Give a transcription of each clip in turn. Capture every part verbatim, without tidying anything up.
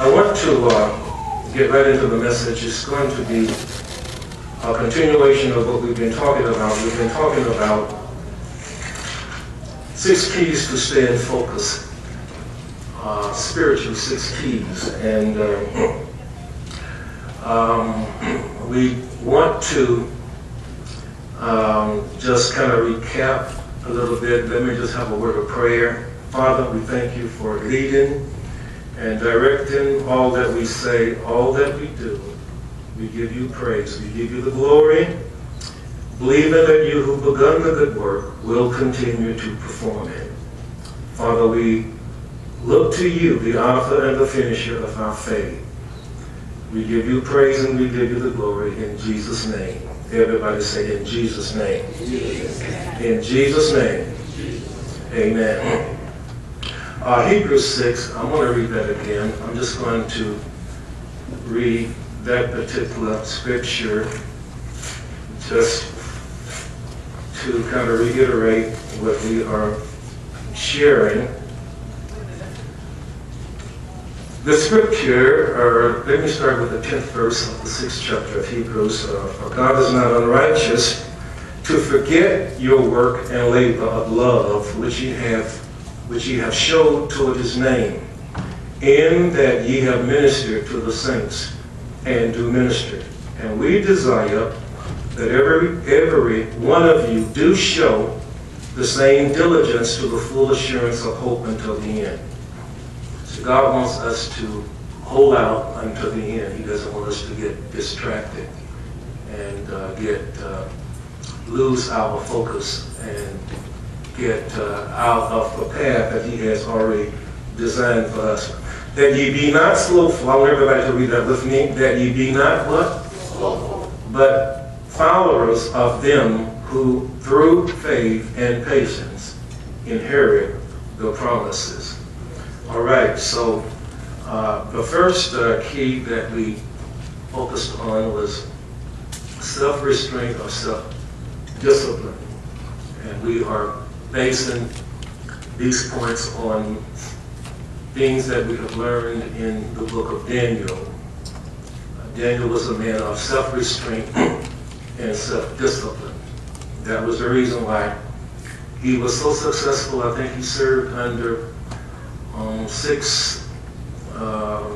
I want to uh, get right into the message. It's going to be a continuation of what we've been talking about. We've been talking about six keys to stay in focus, uh, spiritual six keys. And uh, um, we want to um, just kind of recap a little bit. Let me just have a word of prayer. Father, we thank you for leading and directing all that we say, all that we do. We give you praise. We give you the glory, believing that you who begun the good work will continue to perform it. Father, we look to you, the author and the finisher of our faith. We give you praise and we give you the glory in Jesus' name. Everybody say, in Jesus' name. In Jesus' name. Amen. Uh, Hebrews six, I want to read that again. I'm just going to read that particular scripture just to kind of reiterate what we are sharing. The scripture, or let me start with the tenth verse of the sixth chapter of Hebrews. Uh, For God is not unrighteous to forget your work and labor of love, which ye have which ye have showed toward his name, in that ye have ministered to the saints and do minister. And we desire that every every one of you do show the same diligence to the full assurance of hope until the end. So God wants us to hold out until the end. He doesn't want us to get distracted and uh, get uh, lose our focus and get uh, out of the path that he has already designed for us. That ye be not slothful. I want everybody to read that with me. That ye be not what? Slothful. But followers of them who through faith and patience inherit the promises. All right, so uh, the first uh, key that we focused on was self-restraint or self-discipline. And we are basing these points on things that we have learned in the book of Daniel. Uh, Daniel was a man of self-restraint and self-discipline. That was the reason why he was so successful. I think he served under um, six uh,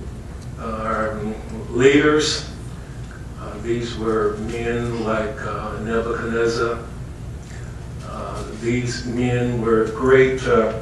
uh, leaders. Uh, these were men like uh, Nebuchadnezzar. Uh, these men were great uh,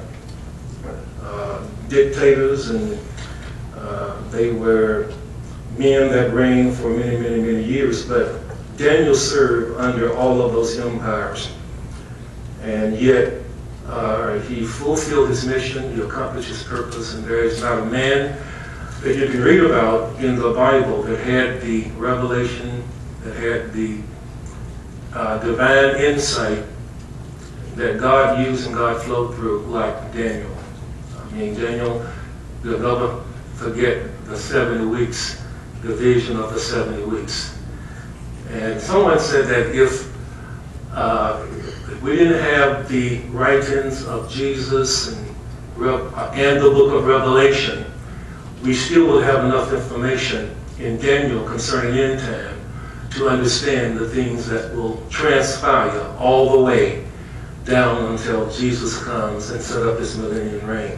uh, dictators, and uh, they were men that reigned for many, many, many years. But Daniel served under all of those empires, and yet uh, he fulfilled his mission, he accomplished his purpose, and there is not a man that you can read about in the Bible that had the revelation, that had the uh, divine insight that God used and God flowed through like Daniel. I mean, Daniel, you'll never forget the seventy weeks, the vision of the seventy weeks. And someone said that if, uh, if we didn't have the writings of Jesus and, and the book of Revelation, we still would have enough information in Daniel concerning end time to understand the things that will transpire all the way down until Jesus comes and set up his millennium reign.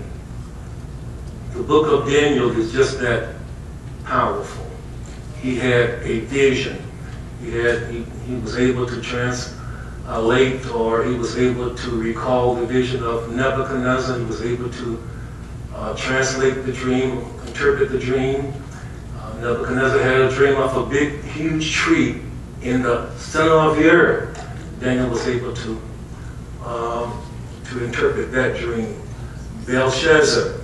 The book of Daniel is just that powerful. He had a vision. He had he, he was able to translate, or he was able to recall the vision of Nebuchadnezzar. He was able to uh, translate the dream, interpret the dream. Uh, Nebuchadnezzar had a dream of a big, huge tree in the center of the earth. Daniel was able to Um, to interpret that dream. Belshazzar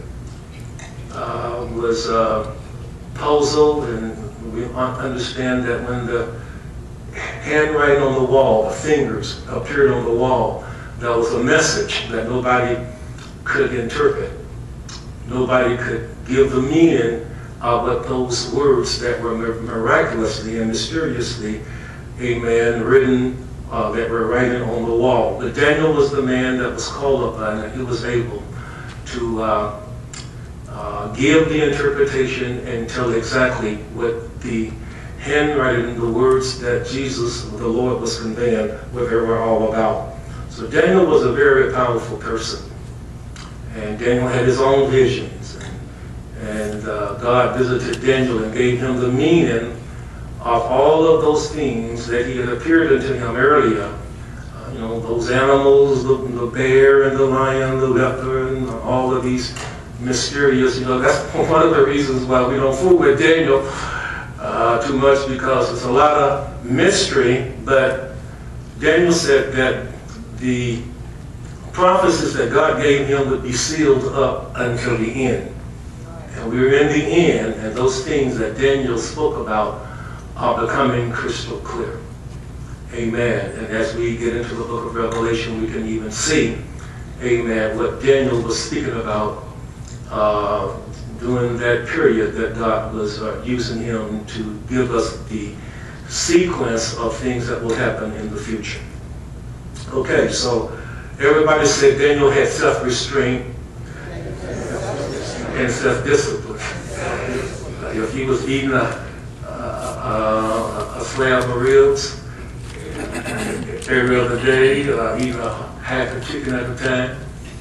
uh, was uh, puzzled, and we understand that when the handwriting on the wall, the fingers appeared on the wall, that was a message that nobody could interpret. Nobody could give the meaning of what those words that were miraculously and mysteriously, amen, written Uh, that were writing on the wall. But Daniel was the man that was called upon, and he was able to uh, uh, uh, give the interpretation and tell exactly what the handwriting, the words that Jesus, the Lord, was conveying, what they were all about. So Daniel was a very powerful person. And Daniel had his own visions. And, and uh, God visited Daniel and gave him the meaning of all of those things that he had appeared unto him earlier. Uh, you know, those animals, the, the bear and the lion, the leopard, and all of these mysterious, you know, that's one of the reasons why we don't fool with Daniel uh, too much, because it's a lot of mystery. But Daniel said that the prophecies that God gave him would be sealed up until the end. And we're in the end, and those things that Daniel spoke about are becoming crystal clear. Amen. And as we get into the book of Revelation, we can even see, amen, what Daniel was speaking about uh, during that period that God was uh, using him to give us the sequence of things that will happen in the future. Okay, so everybody said Daniel had self-restraint and self-discipline. If he was eating a, a, a slab of ribs every other day, uh, eating a half a chicken at a time,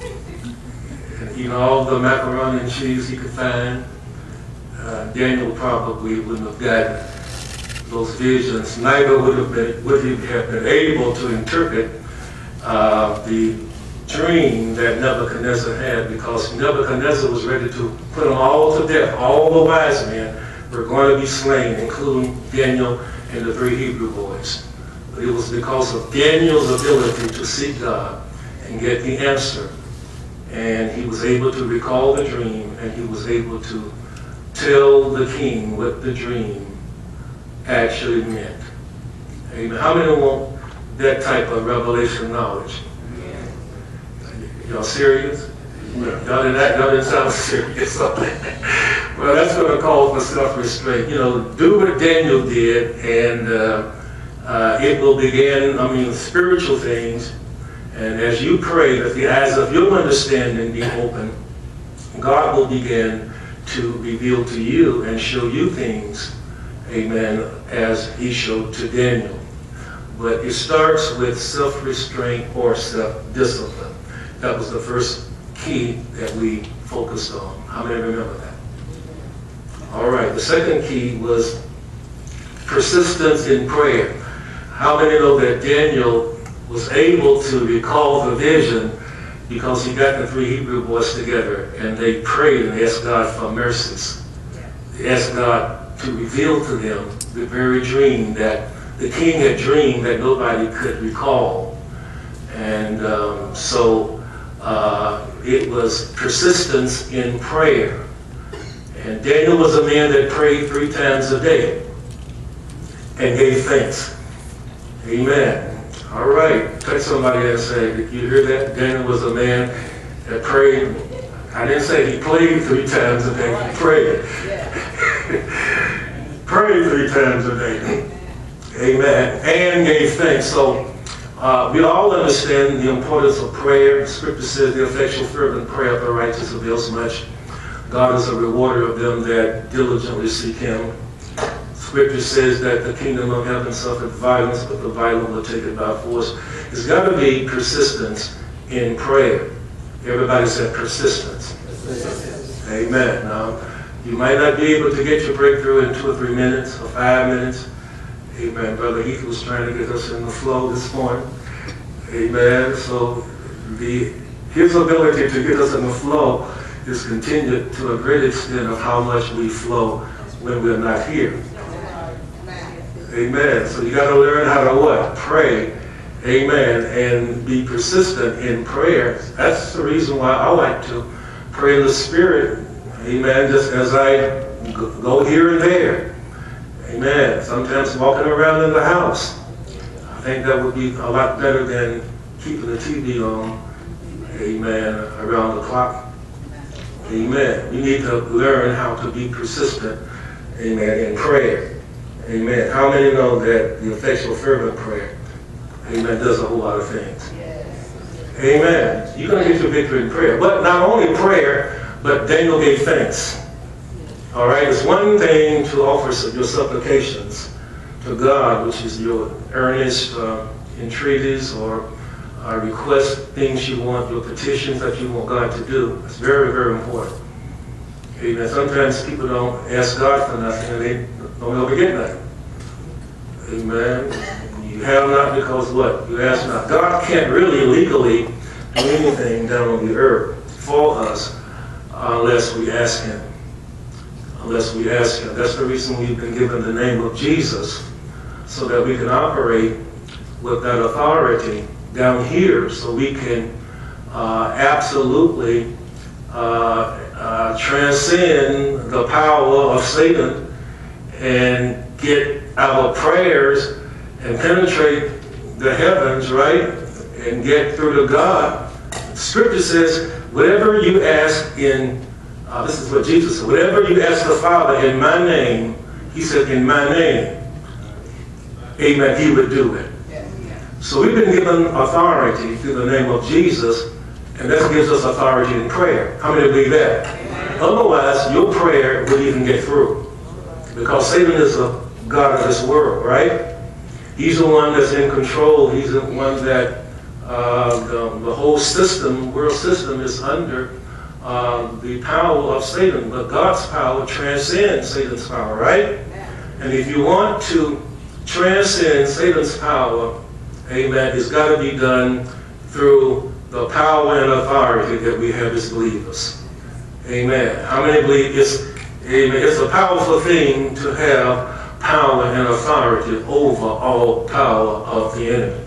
and eating all the macaroni and cheese he could find, uh, Daniel probably wouldn't have gotten those visions. Neither would have been would he have been able to interpret Uh, the dream that Nebuchadnezzar had, because Nebuchadnezzar was ready to put them all to death. All the wise men were going to be slain, including Daniel and the three Hebrew boys. But it was because of Daniel's ability to seek God and get the answer. And he was able to recall the dream, and he was able to tell the king what the dream actually meant. Amen. How many want that type of revelation knowledge? Y'all serious? Y'all didn't, y'all didn't sound serious. Well, that's going to call for self-restraint. You know, do what Daniel did, and uh, uh, it will begin, I mean, spiritual things. And as you pray that the eyes of your understanding be open, God will begin to reveal to you and show you things, amen, as he showed to Daniel. But it starts with self-restraint or self-discipline. That was the first key that we focused on. How many remember that? All right, the second key was persistence in prayer. How many know that Daniel was able to recall the vision because he got the three Hebrew boys together and they prayed and asked God for mercies. They asked God to reveal to them the very dream that the king had dreamed that nobody could recall. And um, so uh, it was persistence in prayer. And Daniel was a man that prayed three times a day and gave thanks. Amen. All right. Touch somebody and say, did you hear that? Daniel was a man that prayed. I didn't say he played three times a day. He prayed. Prayed three times a day. Amen. And gave thanks. So uh, we all understand the importance of prayer. Scripture says the effectual fervent prayer of the righteous avails much. God is a rewarder of them that diligently seek him. Scripture says that the kingdom of heaven suffered violence, but the violent will take it by force. There's got to be persistence in prayer. Everybody said persistence. Persistence. Amen. Now, you might not be able to get your breakthrough in two or three minutes or five minutes. Amen. Brother Heath was trying to get us in the flow this morning. Amen. So the his ability to get us in the flow is contingent to a great extent of how much we flow when we're not here. Amen. So you got to learn how to what? Pray. Amen. And be persistent in prayer. That's the reason why I like to pray in the Spirit. Amen. Just as I go here and there. Amen. Sometimes walking around in the house. I think that would be a lot better than keeping the T V on. Amen. Around the clock. Amen. We need to learn how to be persistent. Amen. In prayer. Amen. How many know that the effectual fervent prayer, amen, does a whole lot of things? Yes. Amen. You're going to get your victory in prayer. But not only prayer, But Daniel gave thanks. All right, it's one thing to offer your supplications to God, which is your earnest uh, entreaties or uh, request, things you want, your petitions that you want God to do. It's very, very important. Amen. Sometimes people don't ask God for nothing and they don't ever get nothing. Amen. You have not because what? You ask not. God can't really legally do anything down on the earth for us unless we ask Him. Unless we ask Him. That's the reason we've been given the name of Jesus, so that we can operate with that authority down here, so we can uh, absolutely uh, uh, transcend the power of Satan and get our prayers and penetrate the heavens, right? And get through to God. Scripture says, whatever you ask in, uh, this is what Jesus said, whatever you ask the Father in my name, He said, in my name, amen, He would do it. So we've been given authority through the name of Jesus, and that gives us authority in prayer. How many believe that? Otherwise, your prayer would even get through. Because Satan is a god of this world, right? He's the one that's in control. He's the one that uh, the, the whole system, world system, is under uh, the power of Satan. But God's power transcends Satan's power, right? And if you want to transcend Satan's power, amen, it's got to be done through the power and authority that we have as believers. Amen. How many believe it's, amen, it's a powerful thing to have power and authority over all power of the enemy.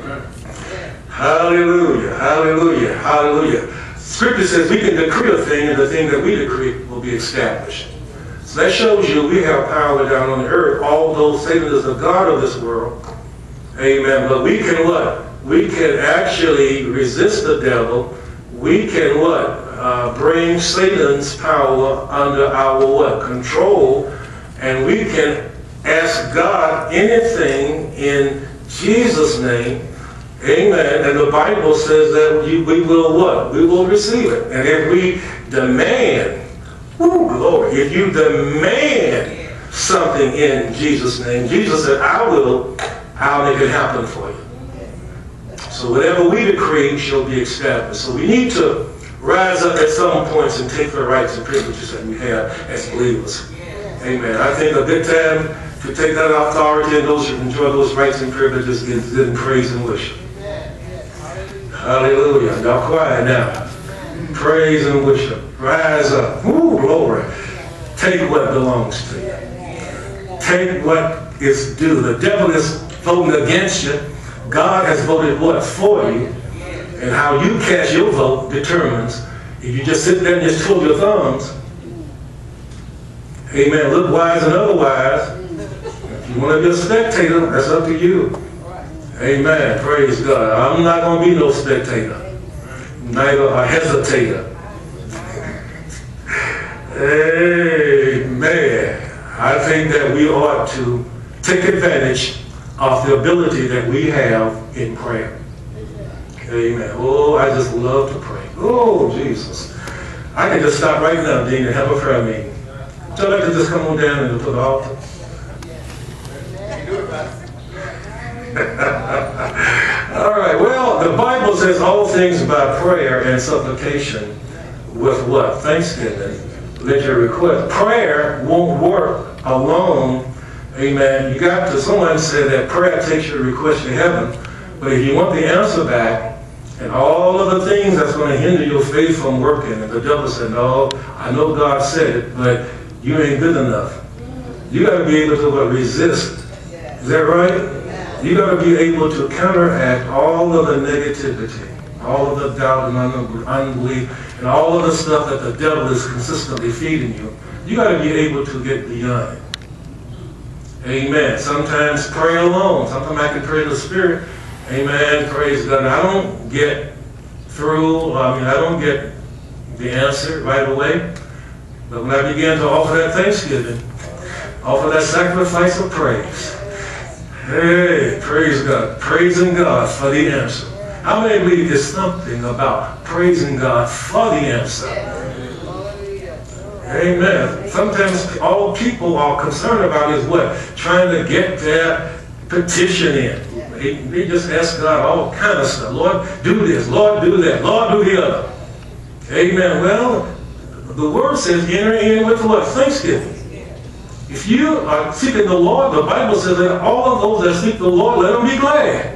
Hallelujah, hallelujah, hallelujah. Scripture says we can decree a thing, and the thing that we decree will be established. So that shows you we have power down on the earth, although Satan is the god of this world. Amen. But we can what? We can actually resist the devil. We can what? Uh, bring Satan's power under our what? Control. And we can ask God anything in Jesus' name. Amen. And the Bible says that we, we will what? We will receive it. And if we demand, whoo, Lord, if you demand something in Jesus' name, Jesus said, I will, I'll make it happen for you. So whatever we decree shall be established. So we need to rise up at some points and take the rights and privileges that we have as believers. Amen. I think a good time to take that authority and those enjoy those rights and privileges is in praise and worship. Hallelujah. Y'all quiet now. Praise and worship. Rise up. Ooh, glory. Take what belongs to you. Take what is due. The devil is voting against you. God has voted what for you. And how you cast your vote determines. If you just sit there and just twiddle your thumbs, amen, look wise and otherwise. If you want to be a spectator, that's up to you. Amen. Praise God. I'm not going to be no spectator, neither a hesitator. Amen. I think that we ought to take advantage of the ability that we have in prayer. Amen. Oh, I just love to pray. Oh, Jesus. I can just stop right now, Dean, and have a prayer meeting. Would you like to just come on down and to the altar? All right, well, the Bible says all things by prayer and supplication with what? Thanksgiving. Let your request. Prayer won't work alone. Amen. You got to, someone said that prayer takes your request to heaven, but if you want the answer back, and all of the things that's going to hinder your faith from working, and the devil said, no, I know God said it, but you ain't good enough. You got to be able to uh, resist. Is that right? You got to be able to counteract all of the negativity, all of the doubt and unbelief, and all of the stuff that the devil is consistently feeding you. You got to be able to get beyond it. Amen. Sometimes pray alone. Sometimes I can pray in the Spirit. Amen. Praise God. I don't get through, I mean, I don't get the answer right away. But when I begin to offer that thanksgiving, offer that sacrifice of praise, hey, praise God. Praising God for the answer. How many believe there's something about praising God for the answer? Amen. Sometimes all people are concerned about is what? Trying to get their petition in. They, they just ask God all kind of stuff. Lord, do this. Lord, do that. Lord, do the other. Amen. Well, the word says enter in with what? Thanksgiving. If you are seeking the Lord, the Bible says that all of those that seek the Lord, let them be glad.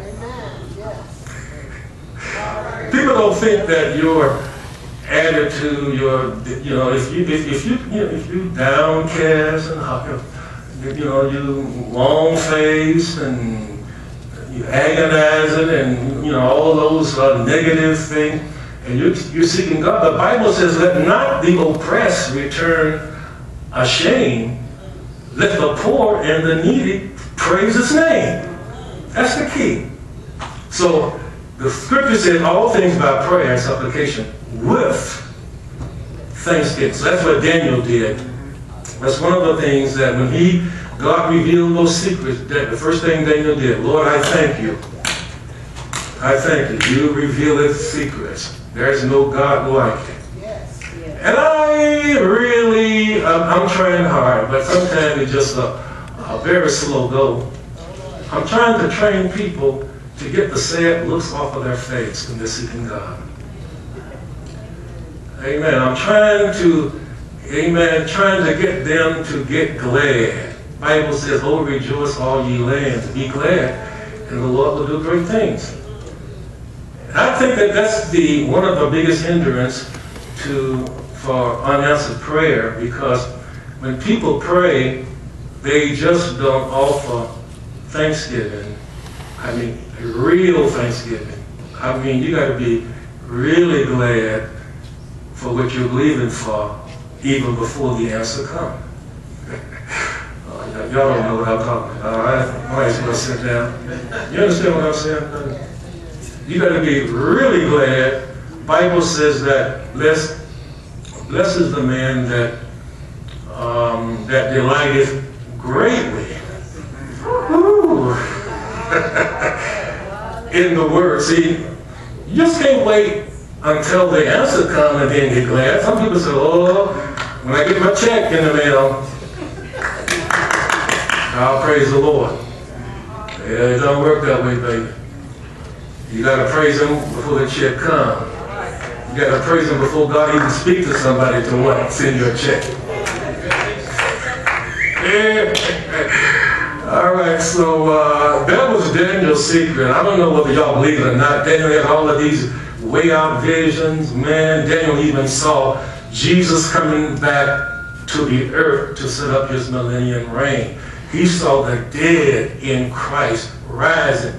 People don't think that your attitude, your, you know, if you if, if you, you know, if you downcast and you know you long-faced and you agonizing and you know all those uh, negative things, and you're, you're seeking God. The Bible says, "Let not the oppressed return ashamed. Let the poor and the needy praise His name." That's the key. So the scripture says all things by prayer and supplication with thanksgiving. So that's what Daniel did. That's one of the things that when he, God revealed those secrets, that the first thing Daniel did, Lord, I thank you. I thank you. You revealed secrets. There is no God like it. Yes, yes. And I really, I'm, I'm trying hard, but sometimes it's just a, a very slow go. I'm trying to train people to get the sad looks off of their face when they're seeking God. Amen. I'm trying to, amen, trying to get them to get glad. The Bible says, "Oh, rejoice all ye lands, be glad, and the Lord will do great things." And I think that that's the one of the biggest hindrance to for unanswered prayer, because when people pray, they just don't offer thanksgiving. I mean, real thanksgiving. I mean, you got to be really glad for what you're believing for, even before the answer comes. uh, y'all don't know what I'm talking about. All right? I might as well sit down. You understand what I'm saying? You got to be really glad. The Bible says that blessed, blessed is the man that um, that delighteth greatly. Ooh. In the word. See, you just can't wait until the answer comes and then get glad. Some people say, "Oh, when I get my check in the mail, I'll praise the Lord." Yeah, it don't work that way, baby. You got to praise Him before the check comes. You got to praise Him before God even speaks to somebody to what? Send you a check. Yeah. All right, so uh, that was Daniel's secret. I don't know whether y'all believe it or not. Daniel had all of these way out visions. Man, Daniel even saw Jesus coming back to the earth to set up His millennium reign. He saw the dead in Christ rising.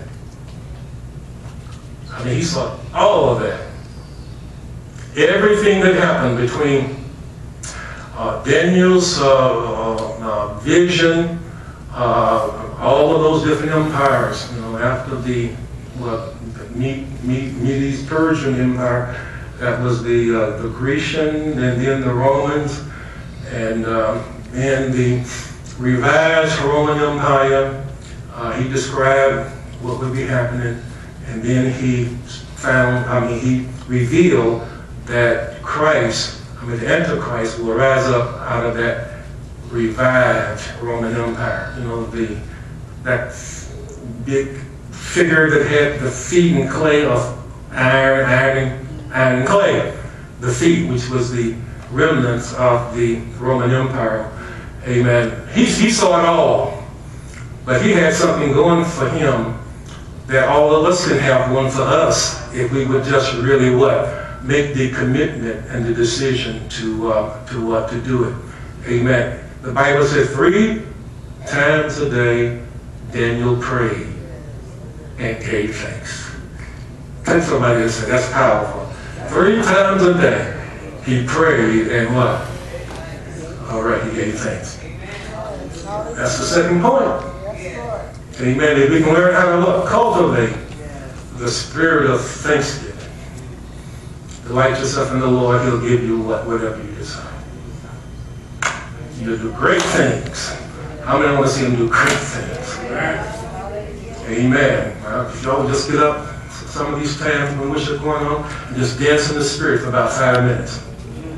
I mean, he saw all of that. Everything that happened between uh, Daniel's uh, uh, vision, Uh, all of those different empires, you know, after the what, the Medes Persian Empire, that was the uh, the Grecian, and then the Romans, and uh, then the revised Roman Empire. Uh, he described what would be happening, and then he found, I mean, he revealed that Christ, I mean, the Antichrist will rise up out of that revived Roman Empire. You know, the that big figure that had the feet and clay of iron, iron, iron and clay. The feet, which was the remnants of the Roman Empire. Amen. He, he saw it all, but he had something going for him that all of us can have one for us if we would just really what? Make the commitment and the decision to uh, to uh, to do it. Amen. The Bible says three times a day Daniel prayed and gave thanks. Tell somebody and say, that's powerful. Three times a day he prayed and what? All right, he gave thanks. That's the second point. Amen. If we can learn how to look, cultivate the spirit of thanksgiving. Delight yourself in the Lord, He'll give you what, whatever you desire. You'll do great things. How many want to see Him do great things? Amen. Well, if y'all just get up some of these times when worship going on and just dance in the spirit for about five minutes.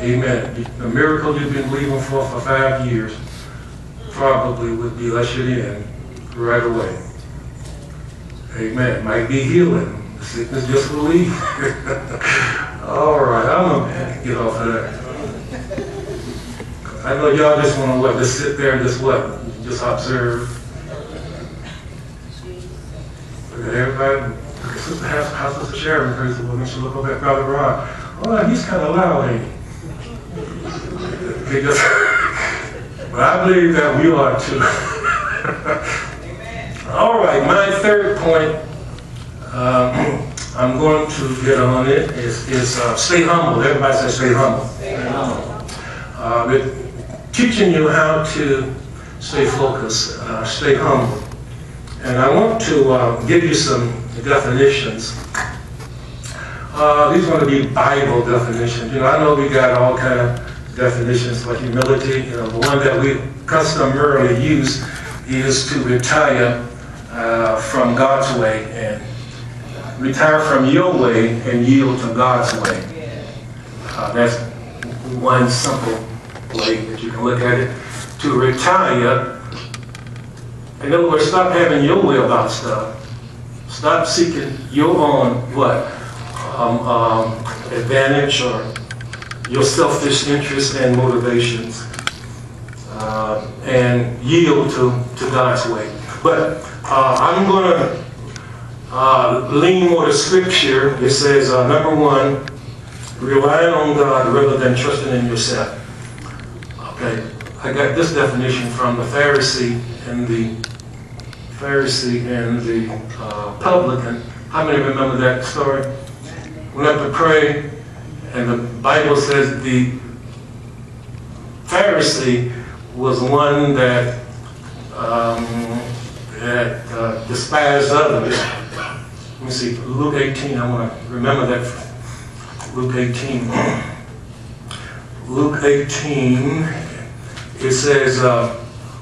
Amen. The miracle you've been believing for for five years probably would be ushered in right away. Amen. Might be healing. The sickness just will leave. All right, I'm going to get off of that. I know y'all just want to what? Just sit there and just what? Just observe. Look at everybody. Look at Sister House, House Sister Sharon, praise the Lord. And she look over at Brother Ron. Oh, he's kind of loud, ain't he? They just, but I believe that we are too. All right, my third point, um, I'm going to get on it, is, is uh, stay humble. Everybody say stay humble. Stay humble. Uh, we're teaching you how to stay focused, uh, stay humble. And I want to uh, give you some definitions. Uh, these are going to be Bible definitions. You know, I know we got all kind of definitions for humility. You know, the one that we customarily use is to retire uh, from God's way and retire from your way and yield to God's way. Uh, that's one simple way that you can look at it. To retire, in other words, stop having your way about stuff. Stop seeking your own what? Um, um, advantage or your selfish interests and motivations, uh, and yield to, to God's way. But uh, I'm going to uh, lean more to Scripture. It says, uh, number one, rely on God rather than trusting in yourself. Okay, I got this definition from the Pharisee and the Pharisee and the uh, publican. How many remember that story? We have to pray, and the Bible says the Pharisee was one that um, that uh, despised others. Let me see, Luke eighteen. I want to remember that. Luke eighteen. Luke eighteen. It says, uh,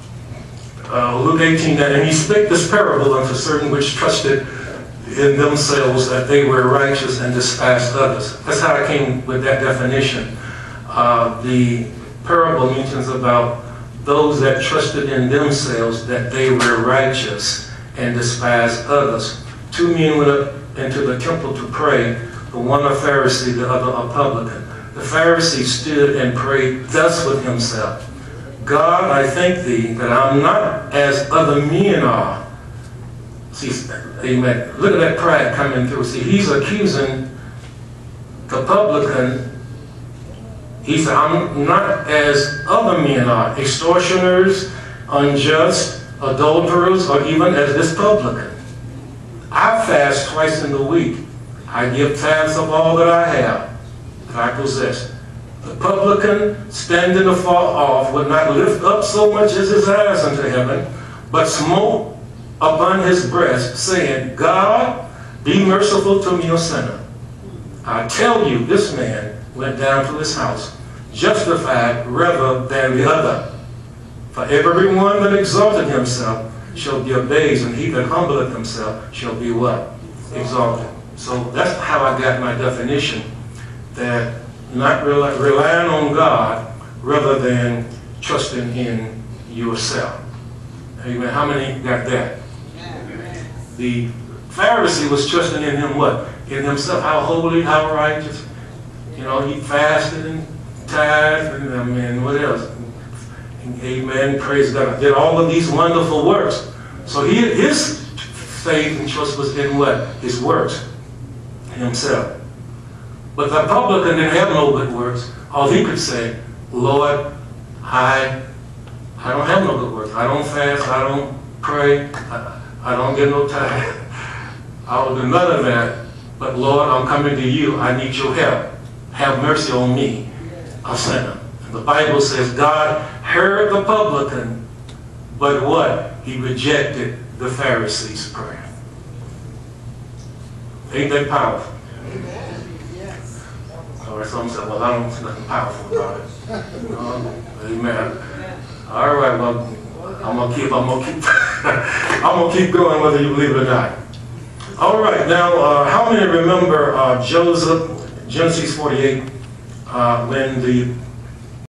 uh, Luke eighteen, and he spake this parable unto certain which trusted in themselves that they were righteous and despised others. That's how I came with that definition. Uh, the parable mentions about those that trusted in themselves that they were righteous and despised others. Two men went up into the temple to pray, the one a Pharisee, the other a publican. The Pharisee stood and prayed thus with himself, God, I thank thee that I'm not as other men are. See, amen. Look at that pride coming through. See, he's accusing the publican. He said, I'm not as other men are, extortioners, unjust, adulterers, or even as this publican. I fast twice in the week. I give tithes of all that I have, that I possess. The publican, standing afar off, would not lift up so much as his eyes unto heaven, but smote upon his breast, saying, God, be merciful to me, a sinner. I tell you, this man went down to his house, justified rather than the other. For everyone that exalted himself shall be abased, and he that humbleth himself shall be what? Exalted. So that's how I got my definition, that not rely, relying on God rather than trusting in yourself. Amen. How many got that? The Pharisee was trusting in him what? In himself. How holy, how righteous. You know, he fasted and tithed and, I mean, what else? Amen. Praise God. Did all of these wonderful works. So he, his faith and trust was in what? His works. Himself. But the publican didn't have no good works. All he could say, Lord, I, I don't have no good works. I don't fast. I don't pray. I, I don't get no tithe. I will do none of that. But Lord, I'm coming to you. I need your help. Have mercy on me, a sinner. And the Bible says God heard the publican, but what? He rejected the Pharisee's prayer. Ain't that powerful? Yes. All right, some say, well, I don't see nothing powerful about it. No, amen. All right, well, I'm gonna keep, I'm gonna keep, I'm gonna keep going whether you believe it or not. All right, now, uh, how many remember uh, Joseph, Genesis forty-eight? uh, when the